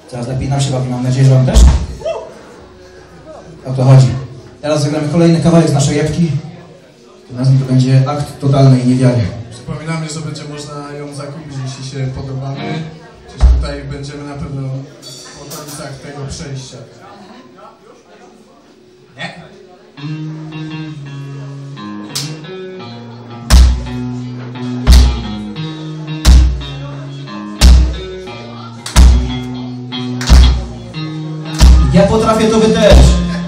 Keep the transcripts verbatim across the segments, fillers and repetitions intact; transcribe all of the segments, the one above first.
Coraz lepiej nam się bawi, mam nadzieję, że wam też. O to chodzi. Teraz zagramy kolejny kawałek z naszej epki. Tym razem to będzie akt totalnej niewiary. Przypominamy, że będzie można ją zakupić, jeśli się podobamy. Przecież tutaj będziemy na pewno w okolicach tego przejścia. Nie? Ja potrafię, to wy też.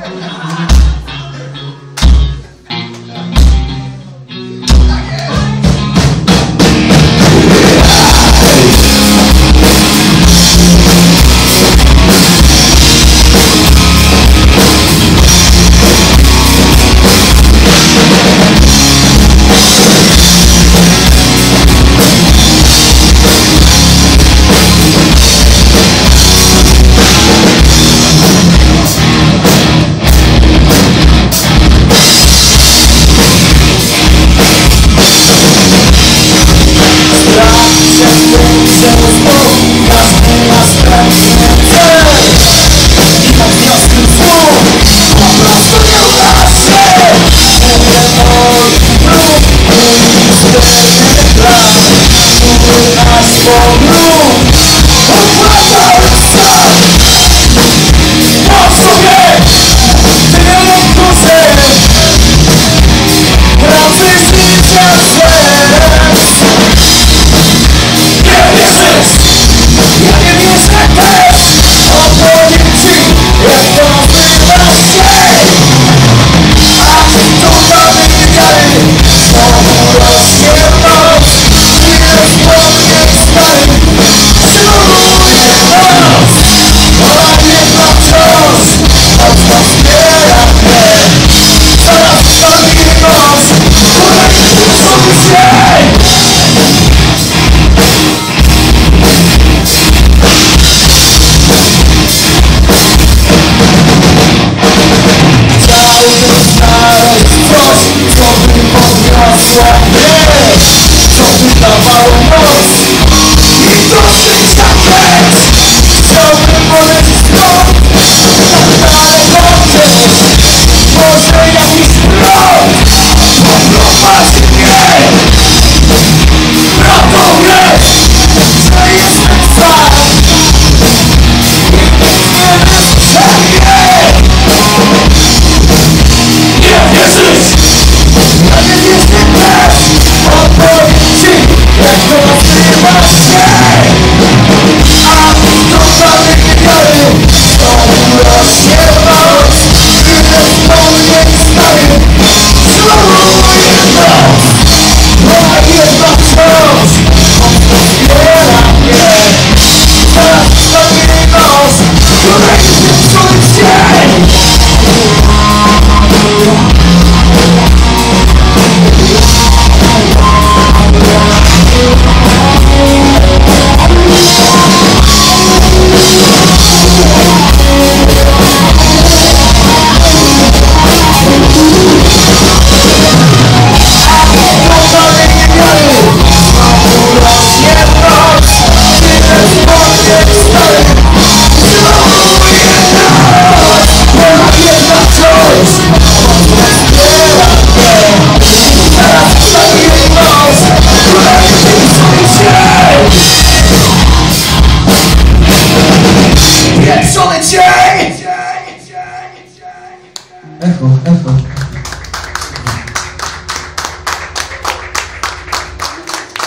Echo, echo.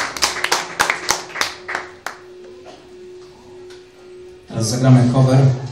Teraz zagramy cover